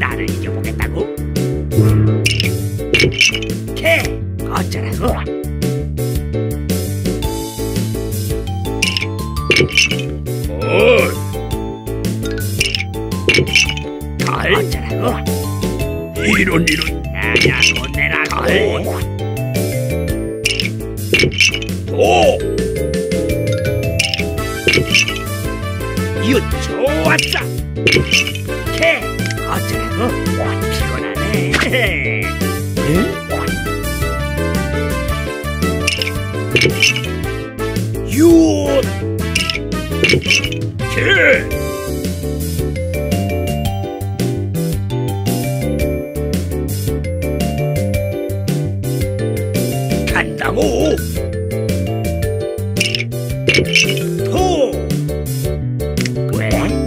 나를 이겨보겠다고? 캐 어쩌라고? 걸 어쩌라고? 이런 나야 돈 내라고. 도 이웃 좋았어. 캐 어쩌라고? 피곤하네. 윷 개 간다고. 토 왜?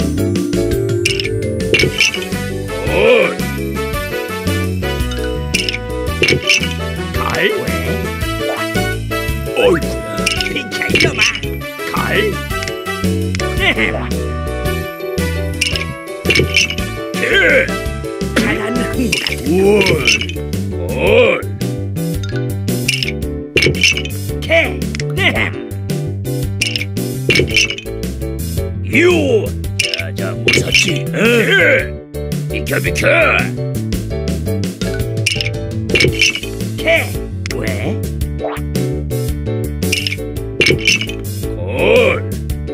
걸 왜? 어이구야 비켜 이놈아. 걸 개 잘하는 흥부가 걸 캐 윷 자자 무섭지 비켜 캐 왜? 걸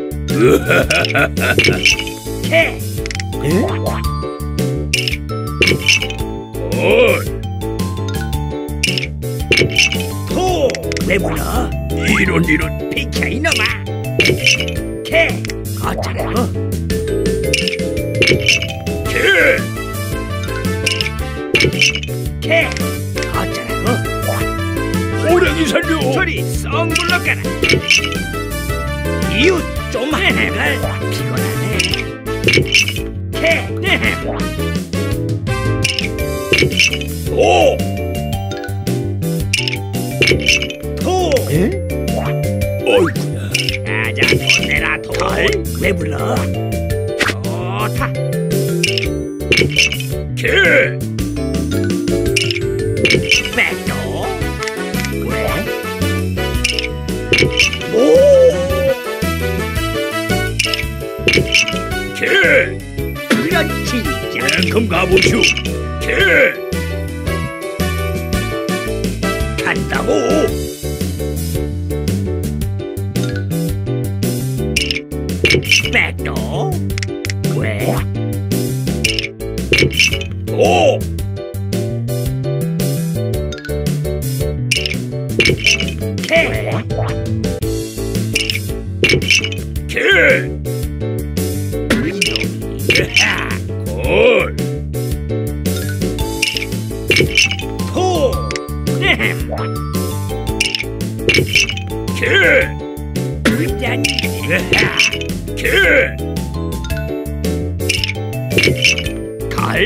캐 걸 토 왜 불러? 이런 비켜 이놈아. 캐 어쩌라고? 개 캐 어쩌라고? 호랑이 살려 소리 썩 물러가라. 이웃 좀 해갈. 피곤하네. 캐 도 토 어이구야 자자 돈 내라. 걸 왜 불러? 좋다. 개 백도 왜? 개 그렇지. 랭큼 가보슈 개 간다고. 백도 왜? 도 캐 개 걸 토 개 짠. 개 걸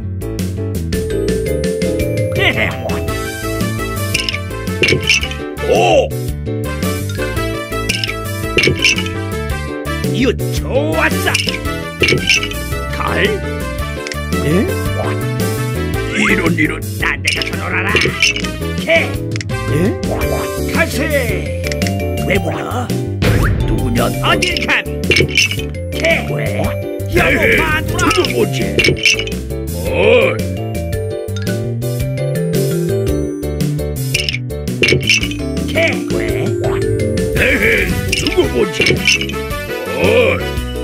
도 이웃 좋았어. 걸 이런 딴 데 가서 놀아라. 캐 가세. 왜 불러? 누구냐 어딜 감히? 캐 왜? 에헤, 여보 봐두라. 두고 보지 걸 캐 왜? 에헤 두고 보지 걸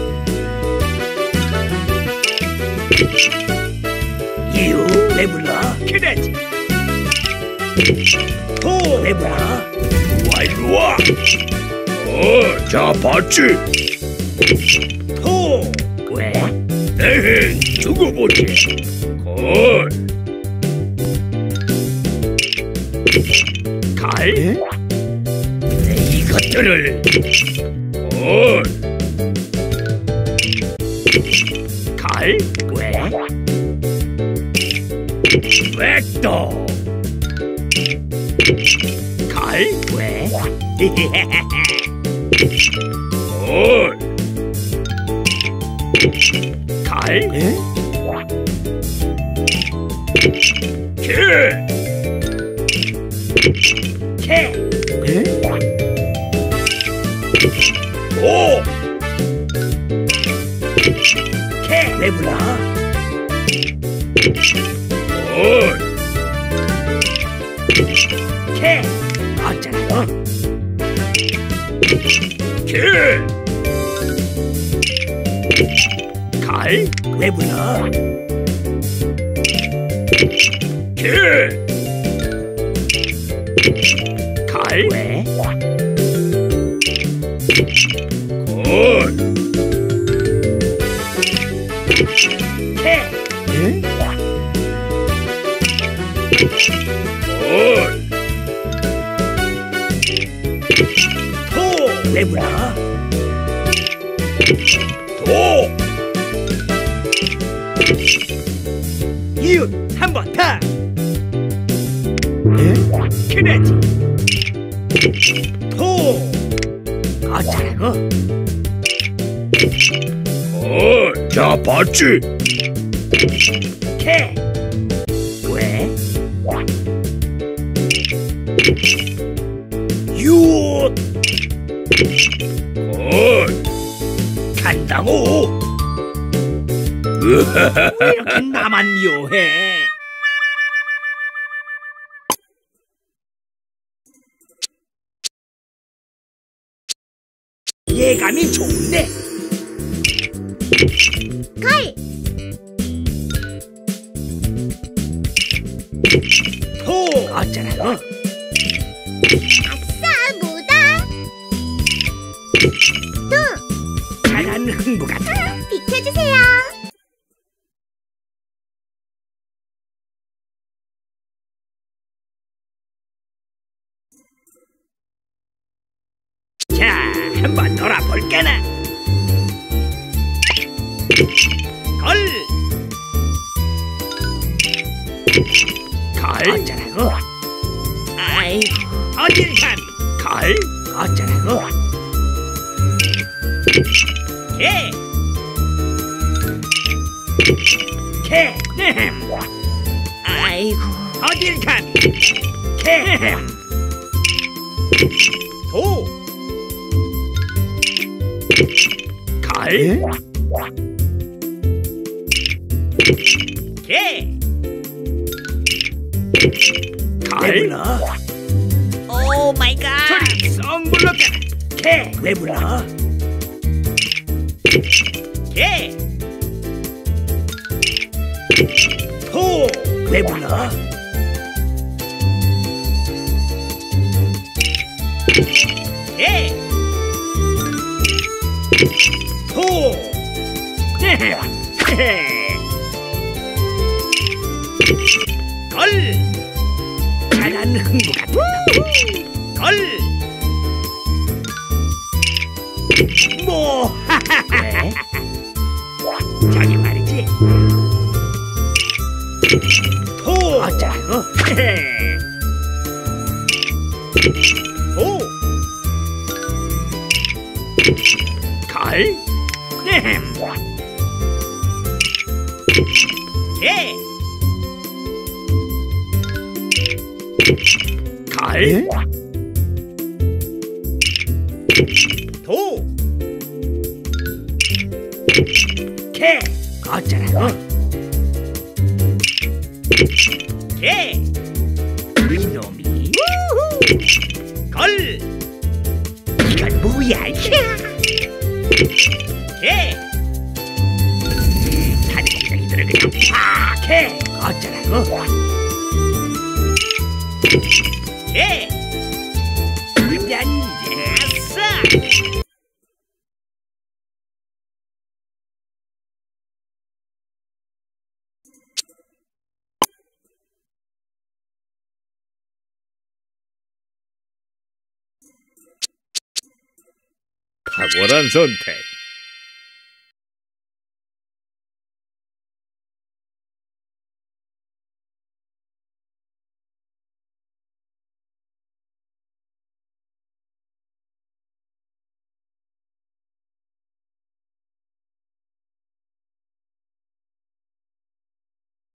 이웃 왜 불러? 그러지. 토 왜 불러? 일로와 자 봤지 토 왜? 에헤 두고 보지 걸 걸 이것들을 걸 걸 왜? 백도 걸 왜? 걸 걸 개, 개, 오, 개, 왜 불러? 굿, 개, 어쩌라고? 개, 걸, 왜 불러? 개, 걸, 왜? 굿, 개, 굿, 토, 왜 불러? 도, 이웃, 한 번 더! 그렇지! 토! 어쩌라고? 굿. 자, 봤지? 개! 왜? 윷! 굿. 간다고! 왜 이렇게 나만 묘해? 예감이 좋은데? 걸, 토! 어쩌라고? 아싸, 무다. 또, 잘한 흥부 같아. 비켜주세요. 자, 한번 놀아볼까나? 걸! 걸! 어쩌라고? 아이고, 어딜 감히? 걸! 어쩌라고? 개! 개! 아이고, 어딜 감히? 개! 도! 걸! 개! 걸! 오 마이 갓. 소리 썩 물렀잖아. 개! 왜 불러? 개! 토! 왜 불러? 개! 토! 걸! 잘한 흥부 같다. 걸! 뭐? 왜? 저기 말이지. 토! 어쩌라고? 토! 걸? 개! 걸? 도! 개! 어쩌라고? 개! 이놈이 걸! 이건 뭐야 이게? 개! 사기들이 그냥 팍 해! 어쩌라고? 개! 그냥 아싸! 탁월한 선택.